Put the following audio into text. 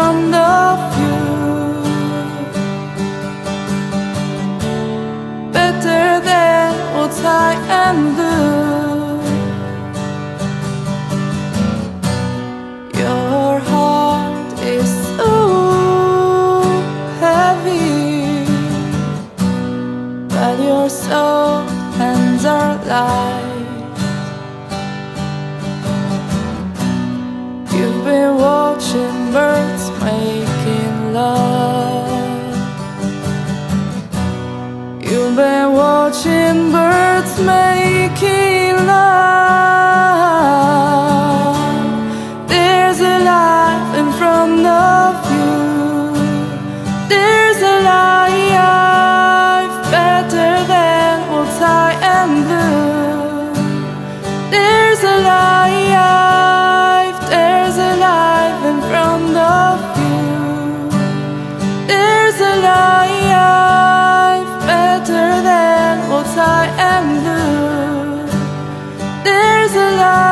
front of you. Better than what I am blue. Your heart is so heavy, but your soft hands are light. You've been watching birds making love. You've been watching birds making love. There's a life in front of you. There's a life better than what I am blue. There's a life, there's a life in front of you. There's a life better than what I am blue. There's a life.